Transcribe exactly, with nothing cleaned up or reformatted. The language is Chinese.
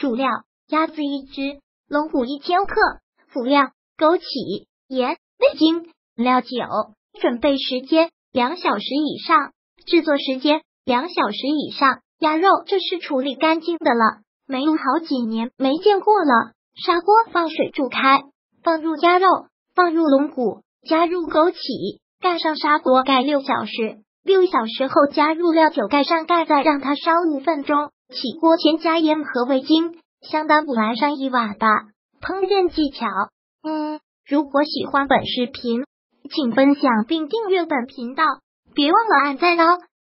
主料：鸭子一只，龙骨一千克。辅料：枸杞、盐、味精、料酒。准备时间：两小时以上。制作时间：两小时以上。鸭肉这是处理干净的了，没有好几年没见过了。砂锅放水煮开，放入鸭肉，放入龙骨，加入枸杞，盖上砂锅盖六小时。六小时后加入料酒，盖上盖再让它烧五分钟。起锅前加盐和味精，相当不来上一碗吧。烹饪技巧，嗯，如果喜欢本视频，请分享并订阅本频道，别忘了按赞哦。